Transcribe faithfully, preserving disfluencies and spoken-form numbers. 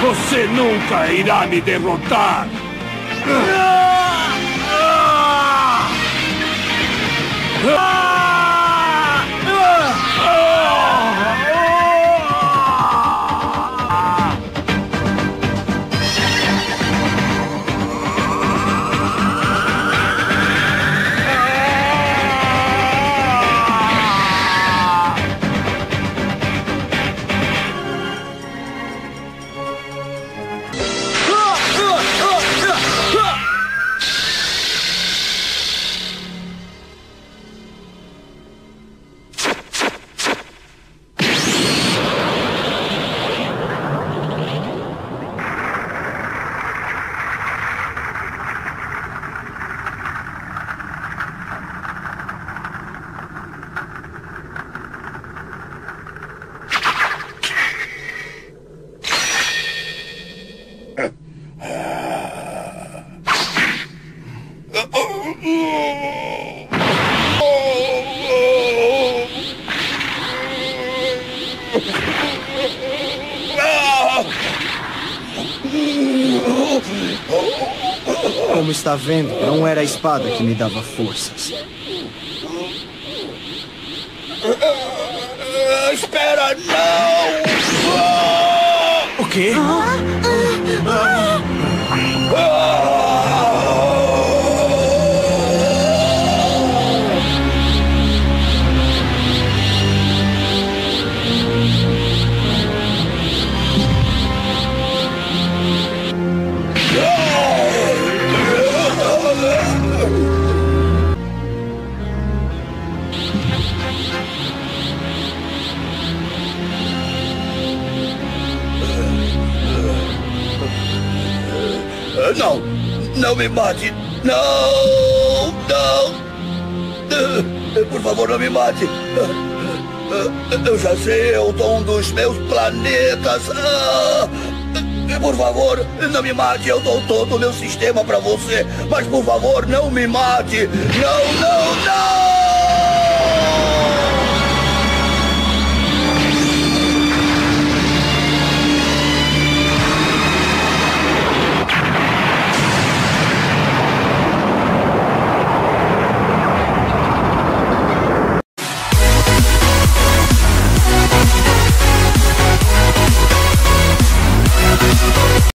Você nunca irá me derrotar! Ah! Ah! Ah! Como está vendo, não era a espada que me dava forças. Espera, não! O quê? Não! Não me mate! Não! Não! Por favor, não me mate! Eu já sei, eu dou um dos meus planetas! Por favor, não me mate! Eu dou todo o meu sistema pra você! Mas, por favor, não me mate! Não, não, não!